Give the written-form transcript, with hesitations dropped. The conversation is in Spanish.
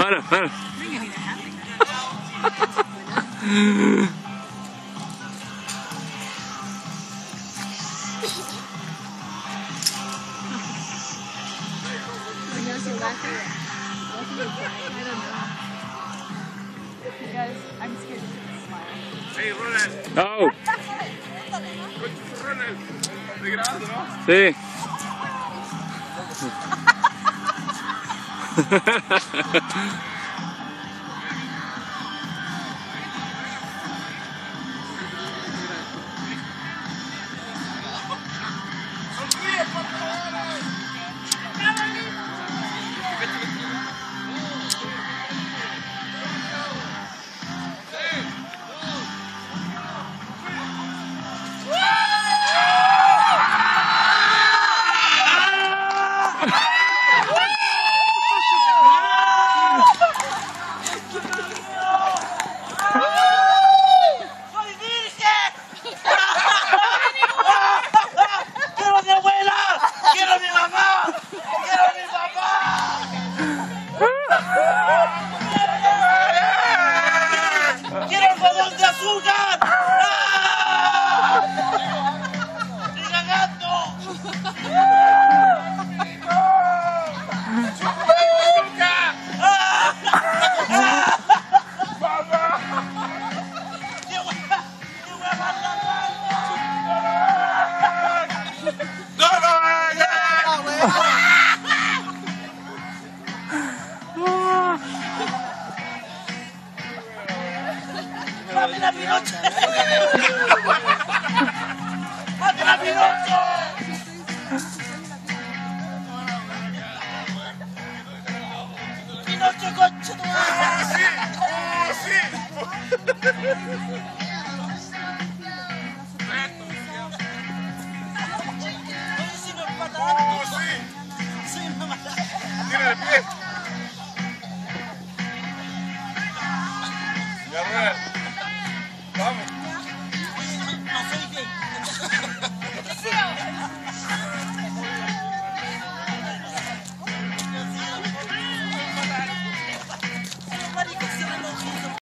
Para. I'm scared to smile. Hey, Ronald. No. Ronald. ¿Estás grabando, no? Sí. ¡Sonríe, por favor! ¡Quiero algodón de azúcar! ¡Estoy cagando! ¡Maten a Pinocho! ¡Maten a Pinocho! ¡Pinocho, concha tu madre! ¡Oh, sí! Oye, si nos matan. ¡Oh, sí! Sí, me matan. ¡Tira el pie! Ya, Ronald.